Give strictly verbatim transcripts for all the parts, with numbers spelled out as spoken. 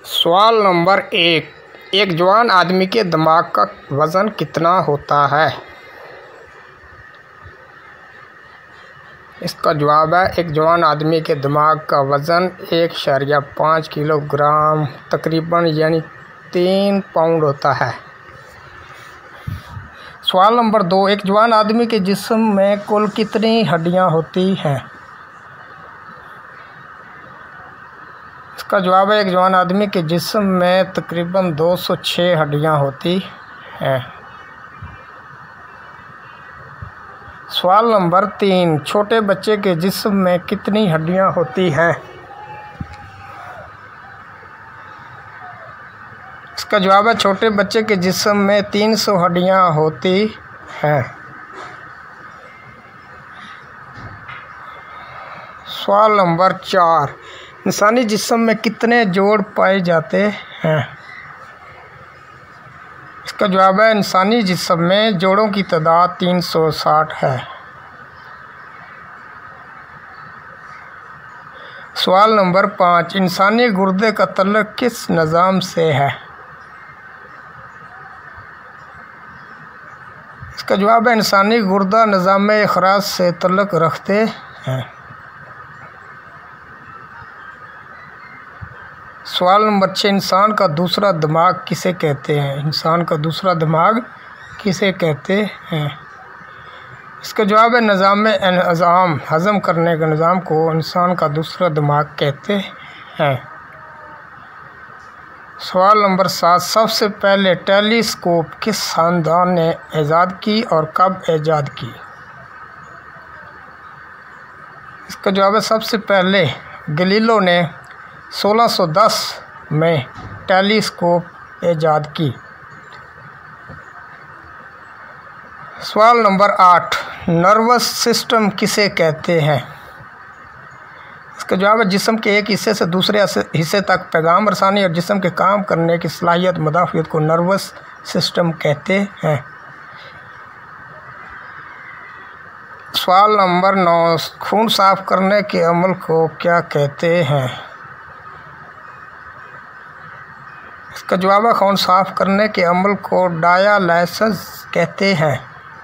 सवाल नंबर एक, एक जवान आदमी के दिमाग का वज़न कितना होता है? इसका जवाब है, एक जवान आदमी के दिमाग का वज़न एक शरिया पाँच किलोग्राम तकरीबन यानी तीन पाउंड होता है। सवाल नंबर दो, एक जवान आदमी के जिस्म में कुल कितनी हड्डियां होती हैं? इसका जवाब है, एक जवान आदमी के जिस्म में तकरीबन दो सौ छह हड्डियां होती हैं। सवाल नंबर तीन, छोटे बच्चे के जिस्म में कितनी हड्डियां होती हैं? इसका जवाब है, छोटे बच्चे के जिस्म में तीन सौ हड्डियां होती हैं। सवाल नंबर चार, इंसानी जिस्म में कितने जोड़ पाए जाते हैं? इसका जवाब है, इंसानी जिस्म में जोड़ों की तादाद तीन सौ साठ है। सवाल नंबर पाँच, इंसानी गुर्दे का तल्लुक किस निज़ाम से है? इसका जवाब है, इंसानी गुर्दा निज़ाम इखराज से तल्लुक रखते हैं। सवाल नंबर छः, इंसान का दूसरा दिमाग किसे कहते हैं? इंसान का दूसरा दिमाग किसे कहते हैं? इसका जवाब है, निज़ाम एनज़ाम हज़म करने के निज़ाम को इंसान का दूसरा दिमाग कहते हैं। सवाल नंबर सात, सबसे पहले टेलीस्कोप किस खानदान ने ईजाद की और कब ईजाद की? इसका जवाब है, सबसे पहले गैलीलियो ने सोलह सौ दस में टेलीस्कोप ईजाद की। सवाल नंबर आठ, नर्वस सिस्टम किसे कहते हैं? इसका जवाब है, जिस्म के एक हिस्से से दूसरे हिस्से तक पैगाम रसानी और जिस्म के काम करने की सलाहियत मुदाफ़ियत को नर्वस सिस्टम कहते हैं। सवाल नंबर नौ, खून साफ करने के अमल को क्या कहते हैं? इसका जवाब है, खून साफ करने के अमल को डायलिसिस कहते हैं।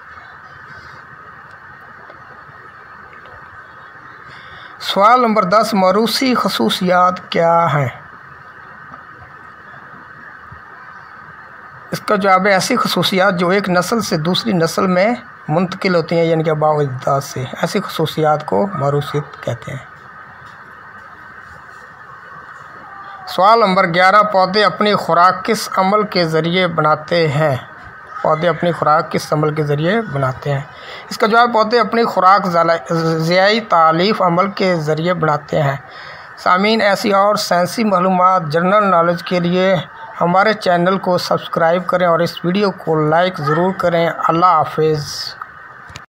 सवाल नंबर दस, मौरूसी खसूसियात क्या हैं? इसका जवाब है, ऐसी खसूसियात जो एक नस्ल से दूसरी नस्ल में मुंतकिल होती हैं, यानी कि बावजदाद से, ऐसी खसूसियात को मौरूसियत कहते हैं। सवाल नंबर ग्यारह, पौधे अपनी खुराक किस अमल के ज़रिए बनाते हैं? पौधे अपनी खुराक किस अमल के ज़रिए बनाते हैं? इसका जवाब, पौधे अपनी खुराक ज़ियाई तालीफ अमल के ज़रिए बनाते हैं। सामीन, ऐसी और साइंसी मालूमात जनरल नॉलेज के लिए हमारे चैनल को सब्सक्राइब करें और इस वीडियो को लाइक ज़रूर करें। अल्लाह हाफिज़।